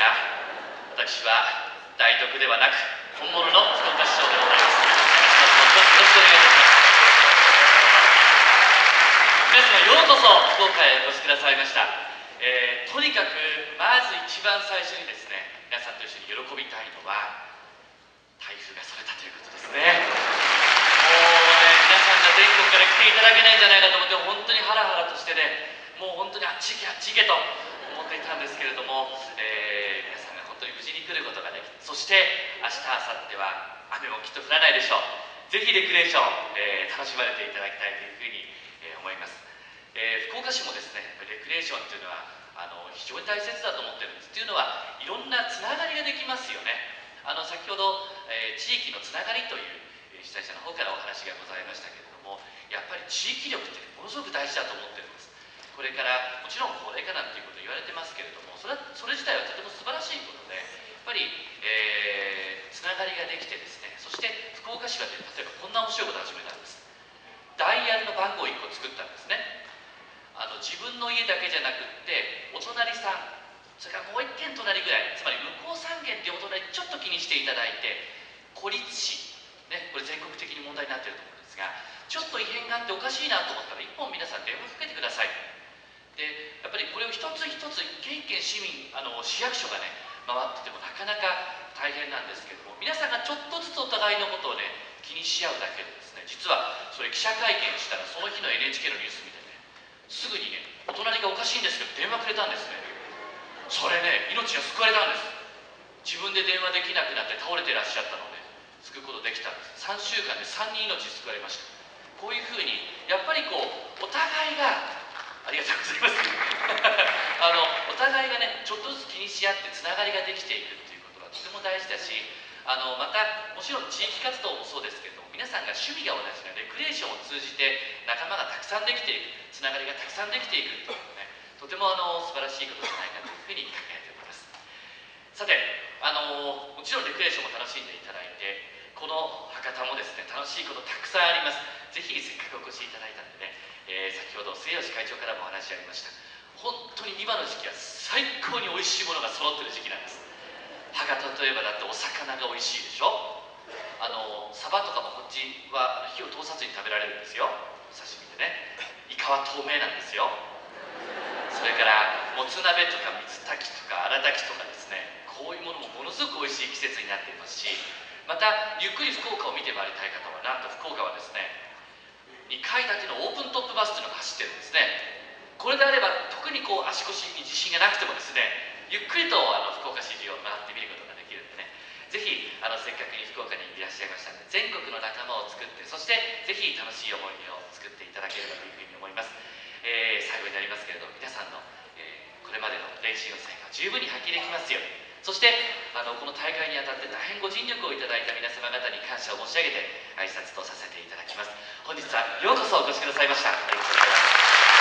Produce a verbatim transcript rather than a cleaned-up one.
が、私は代読ではなく本物の福岡市長でございます。よろしくお願いいたします。皆様ようこそ福岡へお越しくださいました。えー、とにかくまず一番最初にですね、皆さんと一緒に喜びたいのは台風がそれたということですね。もうね、皆さんが全国から来ていただけないんじゃないかと思って本当にハラハラとしてね、もう本当にあっち行けあっち行けと思っていたんですけれども、えー、皆さんが本当に無事に来ることができ、そして明日明後日は雨もきっと降らないでしょう。ぜひレクレーション、えー、楽しまれていただきたいというふうに、えー、思います。えー、福岡市もですね、レクレーションというのはあの非常に大切だと思ってるんです。というのはいろんなつながりができますよね。あの先ほど、えー、地域のつながりという、えー、主催者の方からお話がございましたけれども、やっぱり地域力ってものすごく大事だと思ってるんです。これからもちろん高齢化なんていうこと言われてますけれども、それはそれ自体はとても素晴らしいことで、やっぱり、えー、つながりができてですね、そして福岡市は、ね、例えばこんな面白いことを始めたんです。ダイヤルの番号をいっこ作ったんですね。あの自分の家だけじゃなくってお隣さん、それからもういっけん隣ぐらい、つまり向こうさん軒っていうお隣ちょっと気にしていただいて、孤立死、ね、これ全国的に問題になっていると思うんですが、ちょっと異変があっておかしいなと思ったら一本皆さん電話かけてください。でやっぱりこれを一つ一つ一軒一軒市民あの市役所がね回っててもなかなか大変なんですけども、皆さんがちょっとずつお互いのことをね気にし合うだけでですね、実はそれ記者会見したらその日の エヌエイチケー のニュース見てね、すぐにねお隣がおかしいんですけど電話くれたんですね。それね命が救われたんです。自分で電話できなくなって倒れてらっしゃったので救うことできたんです。さんしゅうかんでさんにん命救われました。こういうふうにやっぱりこうお互いがありがとうございますあのお互いがねちょっとずつ気にし合ってつながりができていくっていうことがとても大事だし、あのまたもちろん地域活動もそうですけれども、皆さんが趣味が同じなレクレーションを通じて仲間がたくさんできていく、つながりがたくさんできていくっていうのね、とてもあの素晴らしいことじゃないかというふうに考えております。さて、あのもちろんレクレーションも楽しんでいただいて、この博多もですね楽しいことたくさんあります。ぜひせっかくお越しいただいたのでね、えー、先ほど末吉会長からもお話ありました、本当に今の時期は最高に美味しいものが揃ってる時期なんです。博多といえばだってお魚が美味しいでしょ。あのサバとかもこっちは火を通さずに食べられるんですよ、お刺身でね。イカは透明なんですよ。それからもつ鍋とか水炊きとか荒炊きとかですね、こういうものもものすごく美味しい季節になっていますし、またゆっくり福岡を見てまいりたい方は、なんと福岡はですねにかい建てのオープントップバスというのが走ってるんですね。これであれば特にこう足腰に自信がなくてもですね、ゆっくりとあの福岡市中を回ってみることができるんでね、ぜひあのせっかくに福岡にいらっしゃいましたので、全国の仲間を作って、そしてぜひ楽しい思い出を作っていただければというふうに思います。えー、最後になりますけれども、皆さんの、えー、これまでの練習の成果を十分に発揮できますように、そしてあのこの大会にあたって大変ご尽力をいただいた皆様方に感謝を申し上げて挨拶とさせていただきます。本日はようこそお越しくださいました。ありがとうございます。